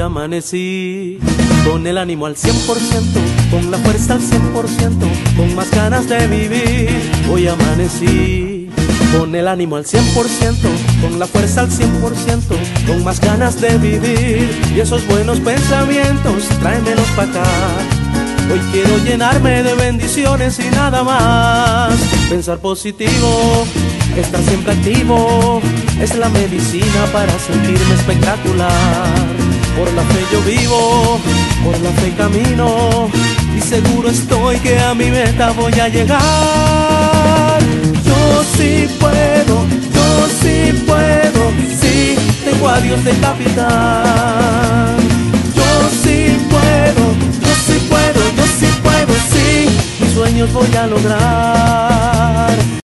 amanecí con el ánimo al 100%, con la fuerza al 100%, con más ganas de vivir. Hoy amanecí con el ánimo al 100%, con la fuerza al 100%, con más ganas de vivir. Y esos buenos pensamientos, tráemelos para acá. Hoy quiero llenarme de bendiciones y nada más. Pensar positivo, estar siempre activo, es la medicina para sentirme espectacular. Por la fe yo vivo, por la fe camino, y seguro estoy que a mi meta voy a llegar. Yo sí puedo, sí, tengo a Dios de capitán. Yo sí puedo, sí, mis sueños voy a lograr.